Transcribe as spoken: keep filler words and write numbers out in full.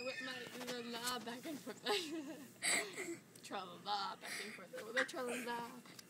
with my la la back and forth. Tra la la back and forth. Oh, the tra la la.